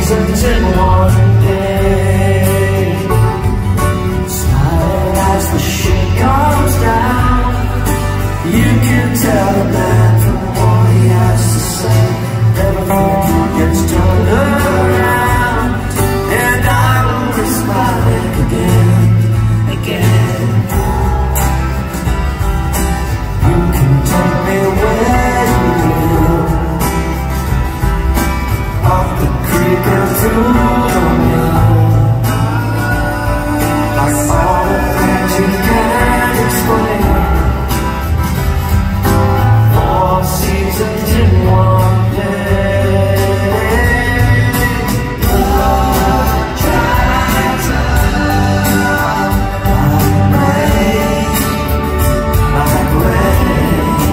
seasons in one day. Smiling as the shit comes down, you can tell a man from what he has to say. Everything gets turned around, and I will be smiling again, again. You can take me where you will, up the creek and through the mill, like all the things you can't explain. Four seasons in one day. Love dries up like rain, like rain.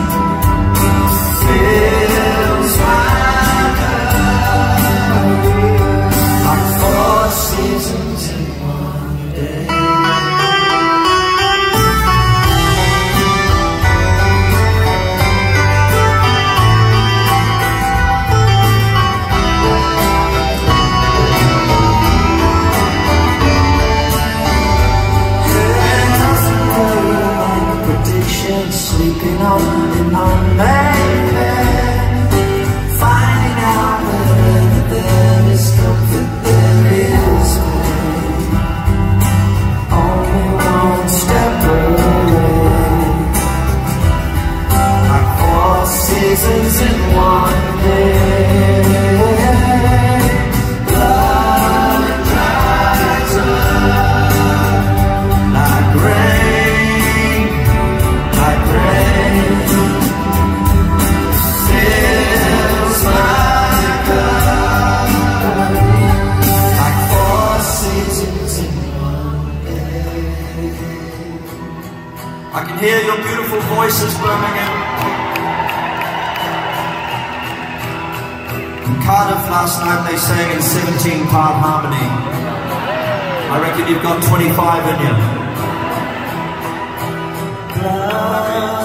Fills my cup like four seasons in one day. Sleeping on an unmade bed, finding out wherever there is comfort, there is pain. Only one step away, like four seasons in one day. Blood dries up like rain, like rain. Fills my cup like four seasons in one day. I can hear your beautiful voices, Birmingham. In Cardiff last night they sang in 17-part harmony. I reckon you've got 25 in you. Blood